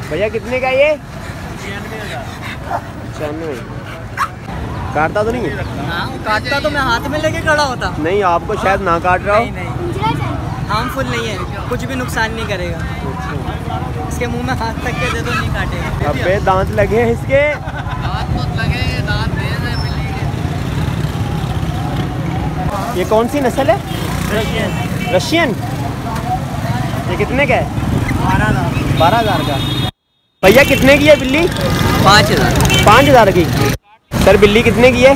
भैया कितने का ये? 96। काटता तो नहीं है? काटता तो मैं हाथ में लेके खड़ा होता। नहीं, आपको शायद ना काट रहा हो। नहीं, हार्मफुल नहीं है, कुछ भी नुकसान नहीं करेगा। इसके मुंह में हाथ तक के दे दो, नहीं काटेगा। अबे दांत लगे हैं इसके। दांत तो लगे, दांत दे रहे बिल्ली के। ये कौन सी नस्ल है? रशियन। ये कितने का है? 12,000 का। भैया कितने की है बिल्ली? 5,000। 5,000 की। सर बिल्ली कितने की है?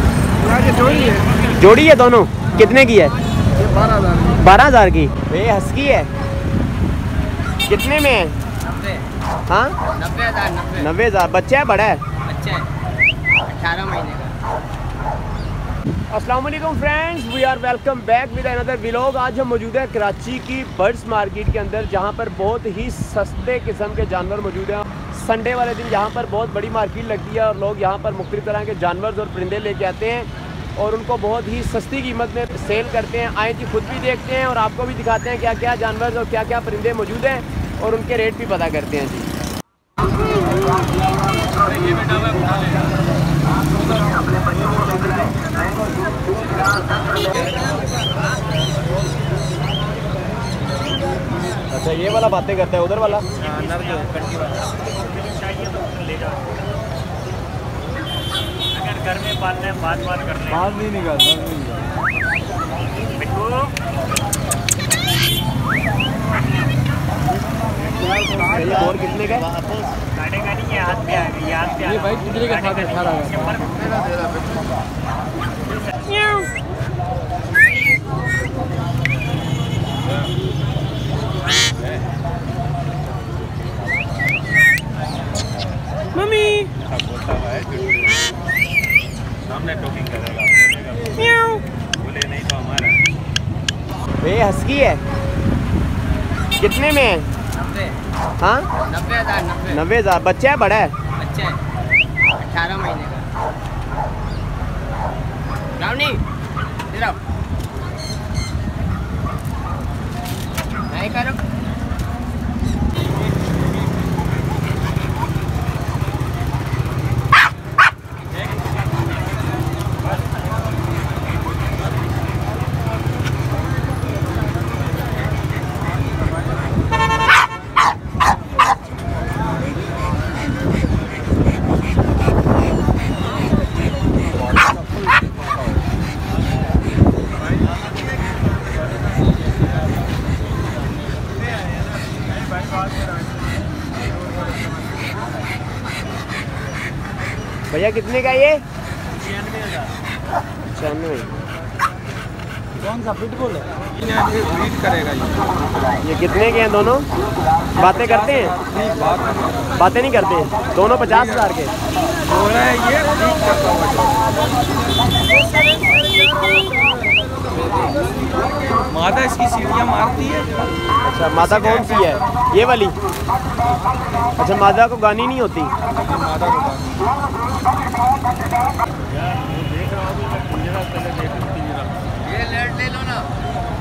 जोड़ी है दोनों। कितने की है? 12,000 की। ये हस्की है। कितने में है? 90। हाँ 90,000। 90,000। बच्चा है बड़ा है? बच्चा है 18 महीने का। अस्सलाम वालेकुम friends, we are welcome back with another vlog. आज हम मौजूद है कराची की बर्ड्स मार्केट के अंदर, जहां पर बहुत ही सस्ते किस्म के जानवर मौजूद हैं। संडे वाले दिन यहाँ पर बहुत बड़ी मार्केट लगती है और लोग यहाँ पर मुख्तलिफ तरह के जानवर और परिंदे लेके आते हैं और उनको बहुत ही सस्ती कीमत में सेल करते हैं। आए जी खुद भी देखते हैं और आपको भी दिखाते हैं क्या क्या जानवर और क्या क्या परिंदे मौजूद हैं और उनके रेट भी पता करते हैं जी। अच्छा, ये वाला बातें करता है, उधर वाला? अगर घर में पालना है बात कर ले। बात नहीं निकाल। ये और कितने का? गाड़ी का नहीं है, हाथ पे आ गई, हाथ पे। ये भाई कितने का साथ 18 मम्मी सामने टॉकिंग करेगा, बोले नहीं तो हमारा। ये हस्की है। कितने में है? 90। हाँ 90,000। 90,000। बच्चा है बड़ा है? बच्चा है 18 महीने का। रावनी इधर आओ। नहीं करो। भैया कितने का ये? 96। कौन सा पिटबुल है? ब्रीड करेगा ये कितने के हैं दोनों? बातें करते हैं? बातें नहीं करते। दोनों 50,000 के। ये ब्रीड करता हुआ मादा इसकी सीढ़ियाँ मारती है। अच्छा, मादा कौन सी है? ये वाली? अच्छा, मादा को गानी नहीं होती? मादा को ये लेट ले लो ना।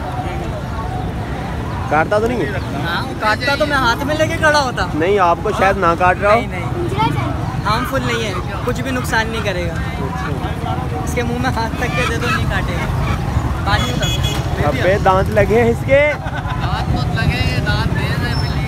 काटता तो नहीं है? काटता तो मैं हाथ में लेके खड़ा होता। नहीं, आपको शायद ना काट रहा हो। नहीं, हार्मफुल नहीं है, कुछ भी नुकसान नहीं करेगा। इसके मुंह में हाथ तक के दे दो, नहीं काटेगा। अबे दांत लगे हैं इसके। दांत तो लगे, दांत दे रहे बिल्ली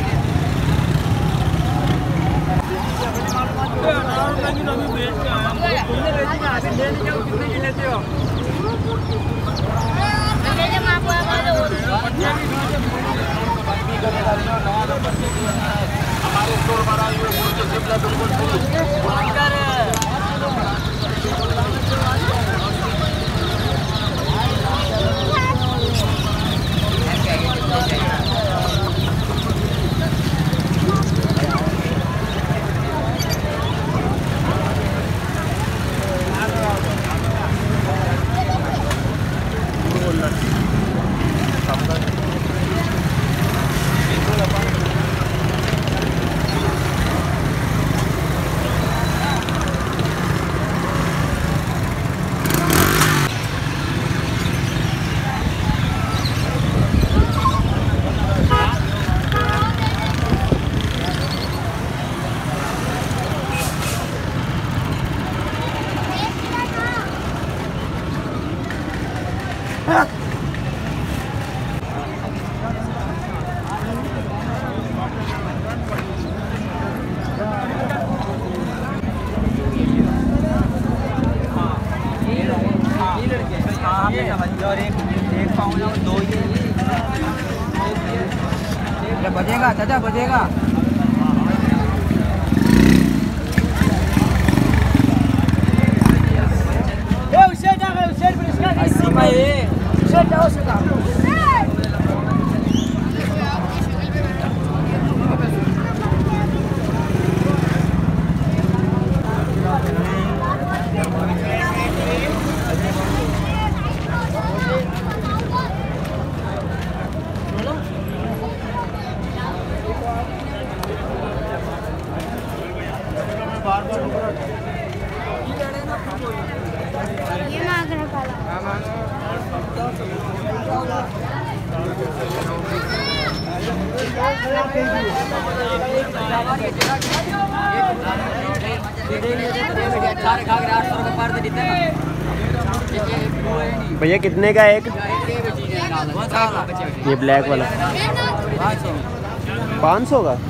देगा। ये मांग रहा काला। भैया कितने का एक? ये ब्लैक वाला 500 का।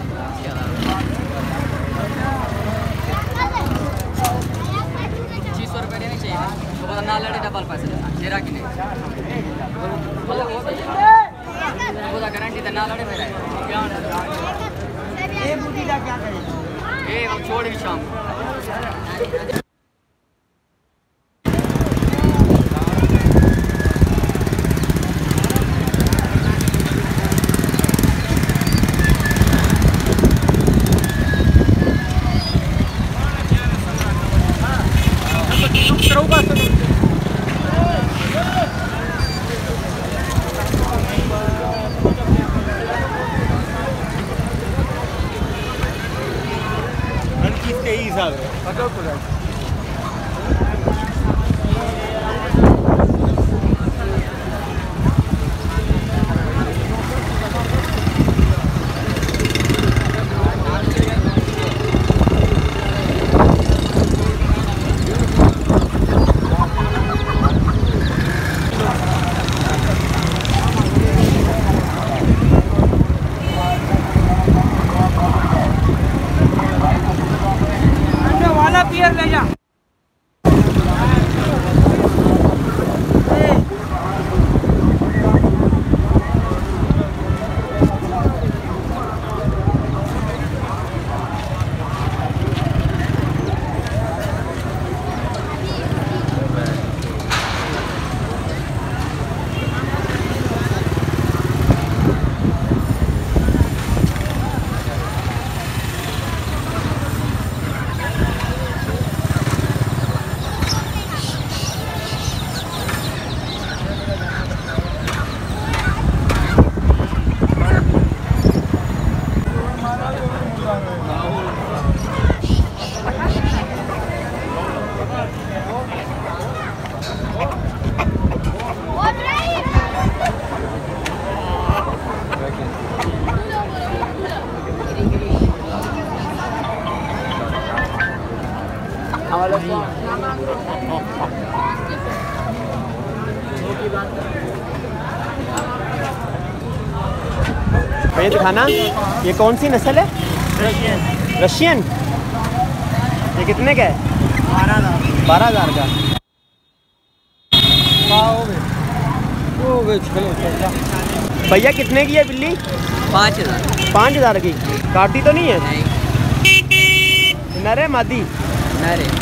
डबल पैसे तेरा की नहीं गारंटी तो ना लड़े मेरा ये बूटी का क्या करेगा ये हम छोड़ भी शाम पियर ले जा। भैया दिखाना, ये कौन सी नस्ल है? रशियन। ये कितने का है? 12,000 का। भैया कितने की है बिल्ली? 5,000। 5,000 की। काटी तो नहीं है? नहीं नर है मादी? नर है।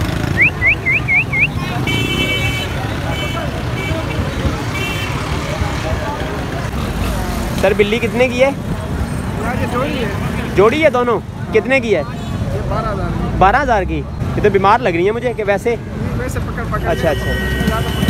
सर बिल्ली कितने की है? जोड़ी है दोनों। कितने की है? 12,000 की। ये तो बीमार लग रही है मुझे कि वैसे पकड़। अच्छा अच्छा।